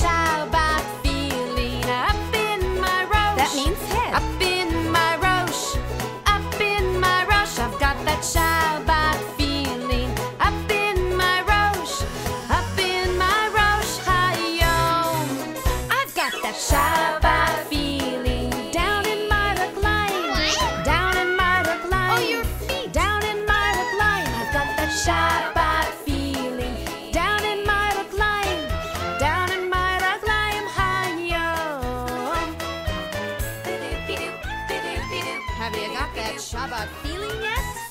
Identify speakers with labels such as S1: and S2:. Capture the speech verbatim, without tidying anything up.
S1: Shabbat feeling up in my rosh.
S2: That means head.
S1: Up in my rosh, up in my rosh. I've got that Shabbat feeling up in my rosh, up in my rosh hayom.
S2: I've got that
S1: Shabbat feeling down in my recline, down in my recline.
S2: Oh, your feet.
S1: Down in my recline. I've got that Shabbat feeling down in my recline, down in my recline hayom.
S2: Have you got that Shabbat feeling yet?